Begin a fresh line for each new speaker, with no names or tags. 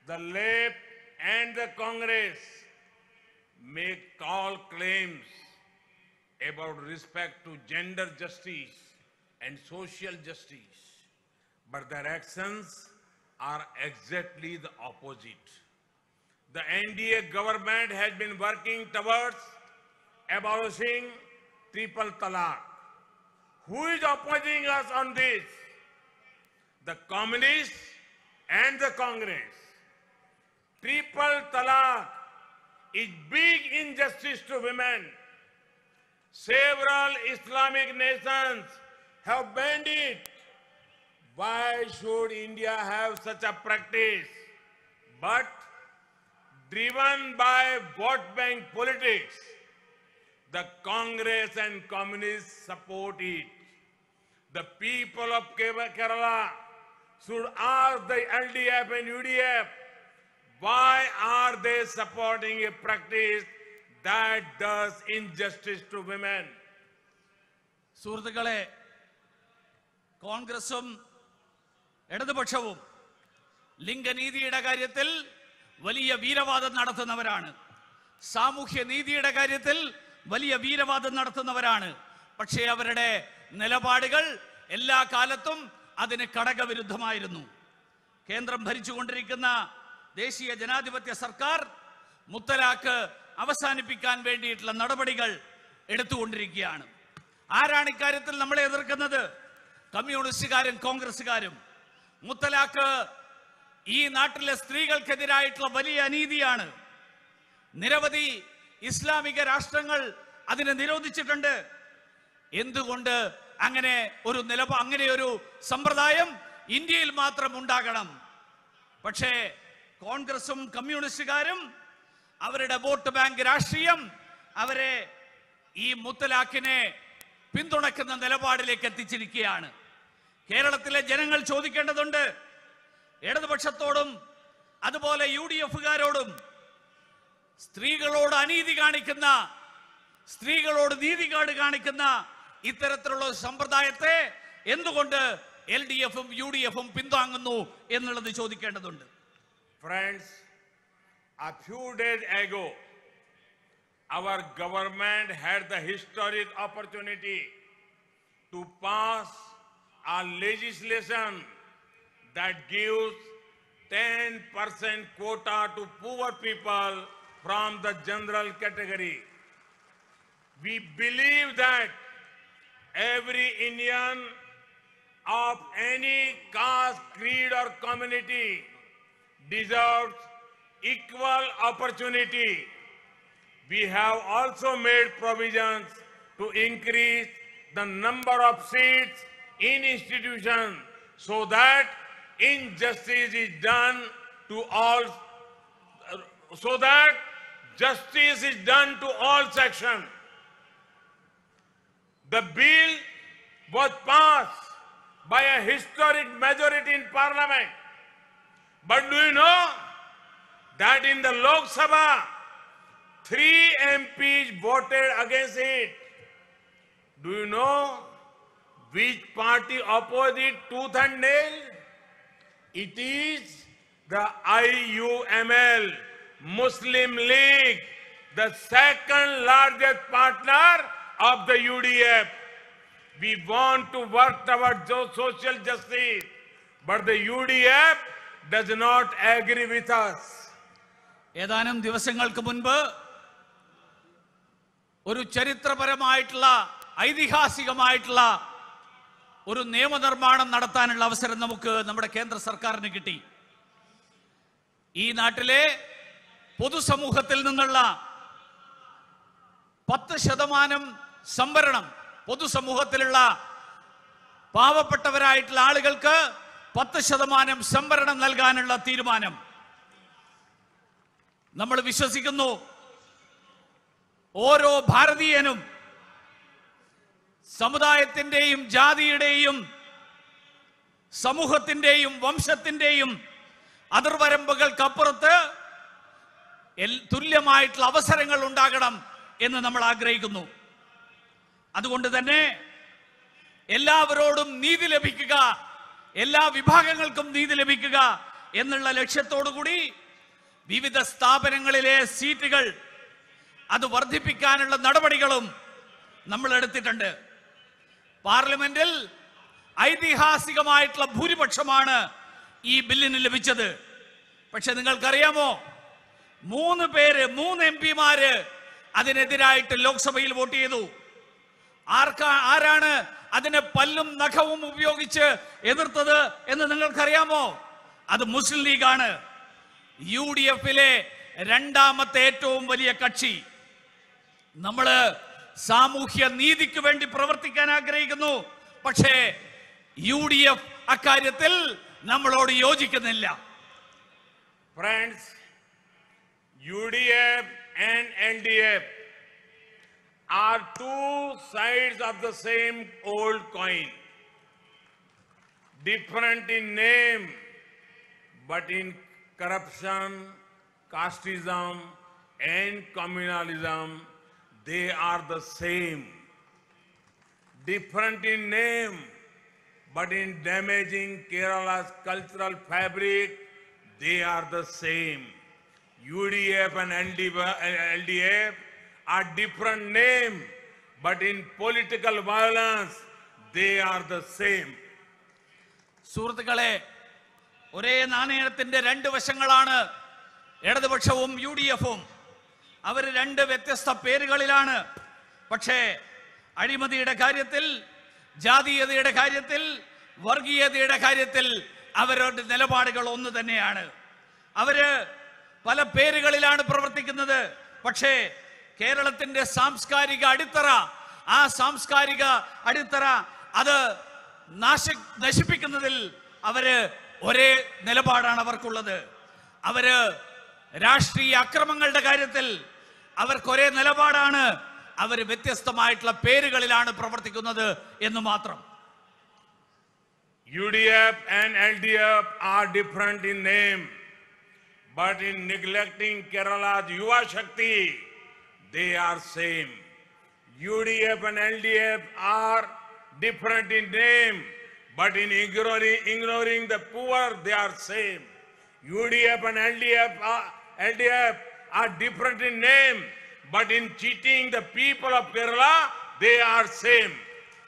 the left and the Congress make tall claims about respect to gender justice and social justice, but their actions are exactly the opposite. The NDA government has been working towards abolishing triple talaq. Who is opposing us on this? The communists and the Congress. Triple talaq is big injustice to women. Several Islamic nations have banned it. Why should India have such a practice? But driven by vote bank politics, the Congress and communists support it. The people of Kerala should ask the LDF and UDF, why are they supporting a practice that does injustice to women?
സുഹൃത്തുക്കളെ, കോൺഗ്രസും ഇടതുപക്ഷവും ലിംഗനീതിയുടെ കാര്യത്തിൽ വലിയ വീരവാദം നടത്തുന്നവരാണ്. സാമൂഹ്യ നീതിയുടെ കാര്യത്തിൽ വലിയ വീരവാദം നടത്തുന്നവരാണ്. പക്ഷേ അവരുടെ നിലപാടുകൾ എല്ലാ കാലത്തും അതിന് കടകവിരുദ്ധമായിരുന്നു. കേന്ദ്രം ഭരിച്ചുകൊണ്ടിരിക്കുന്ന ദേശീയ ജനാധിപത്യ സർക്കാർ മുത്തലാഖ് അവസാനിപ്പിക്കാൻ വേണ്ടിയിട്ടുള്ള നടപടികൾ എടുത്തുകൊണ്ടിരിക്കുകയാണ്. ആരാണ് ഇക്കാര്യത്തിൽ നമ്മളെ എതിർക്കുന്നത്? കമ്മ്യൂണിസ്റ്റുകാരും കോൺഗ്രസുകാരും. മുത്തലാഖ് ഈ നാട്ടിലെ സ്ത്രീകൾക്കെതിരായിട്ടുള്ള വലിയ അനീതിയാണ്. നിരവധി ഇസ്ലാമിക രാഷ്ട്രങ്ങൾ അതിനെ നിരോധിച്ചിട്ടുണ്ട്. എന്തുകൊണ്ട് അങ്ങനെ ഒരു സമ്പ്രദായം ഇന്ത്യയിൽ മാത്രം ഉണ്ടാകണം? പക്ഷേ കോൺഗ്രസും കമ്മ്യൂണിസ്റ്റുകാരും അവരുടെ വോട്ട് ബാങ്ക് രാഷ്ട്രീയം അവരെ ഈ മുത്തലാഖിനെ പിന്തുണയ്ക്കുന്ന നിലപാടിലേക്ക് എത്തിച്ചിരിക്കുകയാണ്. കേരളത്തിലെ ജനങ്ങൾ ചോദിക്കേണ്ടതുണ്ട്, ഇടതുപക്ഷത്തോടും അതുപോലെ UDFകാരോടും സ്ത്രീകളോട് അനീതി കാണിക്കുന്ന, സ്ത്രീകളോട് നീതികേട് കാണിക്കുന്ന ഇത്തരത്തിലുള്ള സമ്പ്രദായത്തെ എന്തുകൊണ്ട് LDFും UDFും പിന്താങ്ങുന്നു എന്നുള്ളത് ചോദിക്കേണ്ടതുണ്ട്.
Friends, a few days ago, our government had the historic opportunity to pass a legislation that gives 10% quota to poor people from the general category. We believe that every Indian of any caste, creed or community deserves equal opportunity. We have also made provisions to increase the number of seats in institutions so that justice is done to all sections. The bill was passed by a historic majority in Parliament. But do you know that in the Lok Sabha, 3 MPs voted against it? Do you know which party opposed it tooth and nail? It is the IUML, Muslim League, the second largest partner of the UDF. We want to work towards social justice, but the UDF does not agree with us.
ഏതാനും ദിവസങ്ങൾക്ക് മുൻപ് ഒരു ചരിത്രപരമായിട്ടുള്ള ഐതിഹാസികമായിട്ടുള്ള ഒരു നിയമനിർമ്മാണം നടത്താനുള്ള അവസരം നമ്മുടെ കേന്ദ്ര സർക്കാരിന് കിട്ടി. ഈ നാട്ടിലെ പൊതുസമൂഹത്തിൽ നിന്നുള്ള 10% സംവരണം, പൊതുസമൂഹത്തിലുള്ള പാവപ്പെട്ടവരായിട്ടുള്ള ആളുകൾക്ക് 10% സംവരണം നൽകാനുള്ള തീരുമാനം. നമ്മൾ വിശ്വസിക്കുന്നു ഓരോ ഭാരതീയനും സമുദായത്തിന്റെയും ജാതിയുടെയും സമൂഹത്തിന്റെയും വംശത്തിന്റെയും അതിർവരമ്പുകൾക്കപ്പുറത്ത് തുല്യമായിട്ടുള്ള അവസരങ്ങൾ ഉണ്ടാകണം എന്ന് നമ്മൾ ആഗ്രഹിക്കുന്നു. അതുകൊണ്ട് തന്നെ എല്ലാവരോടും നീതി ലഭിക്കുക, എല്ലാ വിഭാഗങ്ങൾക്കും നീതി ലഭിക്കുക എന്നുള്ള ലക്ഷ്യത്തോടുകൂടി വിവിധ സ്ഥാപനങ്ങളിലെ സീറ്റുകൾ അത് വർദ്ധിപ്പിക്കാനുള്ള നടപടികളും നമ്മൾ എടുത്തിട്ടുണ്ട്. പാർലമെന്റിൽ ഐതിഹാസികമായിട്ടുള്ള ഭൂരിപക്ഷമാണ് ഈ ബില്ലിന് ലഭിച്ചത്. പക്ഷെ നിങ്ങൾക്കറിയാമോ, 3 MP അതിനെതിരായിട്ട് ലോക്സഭയിൽ വോട്ട് ചെയ്തു. ആരാണ് അതിനെ പല്ലും നഖവും ഉപയോഗിച്ച് എതിർത്തത് എന്ന് നിങ്ങൾക്കറിയാമോ? അത് മുസ്ലിം ലീഗാണ്. UDFിലെ രണ്ടാമത്തെ ഏറ്റവും വലിയ കക്ഷി. നമ്മള് സാമൂഹ്യ നീതിക്ക് വേണ്ടി പ്രവർത്തിക്കാൻ ആഗ്രഹിക്കുന്നു. പക്ഷേ UDF അക്കാര്യത്തിൽ നമ്മളോട് യോജിക്കുന്നില്ല.
Friends, UDF and LDF are two sides of the same old coin, different in name, but in corruption, casteism, and communalism, they are the same. Different in name, but in damaging Kerala's cultural fabric, they are the same. UDF and LDF are different name, but in political violence, they are the same.
സുഹൃത്തുക്കളെ, ഒരേ നാണയത്തിന്റെ രണ്ട് വശങ്ങളാണ് ഇടതുപക്ഷവും UDFും. അവർ രണ്ട് വ്യത്യസ്ത പേരുകളിലാണ്. പക്ഷേ അഴിമതിയുടെ കാര്യത്തിൽ, ജാതീയതയുടെ കാര്യത്തിൽ, വർഗീയതയുടെ കാര്യത്തിൽ അവരുടെ നിലപാടുകൾ ഒന്ന് തന്നെയാണ്. അവര് പല പേരുകളിലാണ് പ്രവർത്തിക്കുന്നത്. പക്ഷേ കേരളത്തിന്റെ സാംസ്കാരിക അടിത്തറ, ആ സാംസ്കാരിക അടിത്തറ അത് നശിപ്പിക്കുന്നതിൽ അവര് ഒരേ നിലപാടാണ് അവർക്കുള്ളത്. അവര് രാഷ്ട്രീയ അക്രമങ്ങളുടെ കാര്യത്തിൽ അവർക്ക് ഒരേ നിലപാടാണ്. അവർ വ്യത്യസ്തമായിട്ടുള്ള പേരുകളിലാണ് പ്രവർത്തിക്കുന്നത് എന്ന് മാത്രം.
UDF and LDF are different in name, but in neglecting Kerala's Yuva Shakti, they are same. UDF and LDF are different in name, but in ignoring the poor, they are same. UDF and LDF are different in name, but in cheating the people of Kerala, they are same.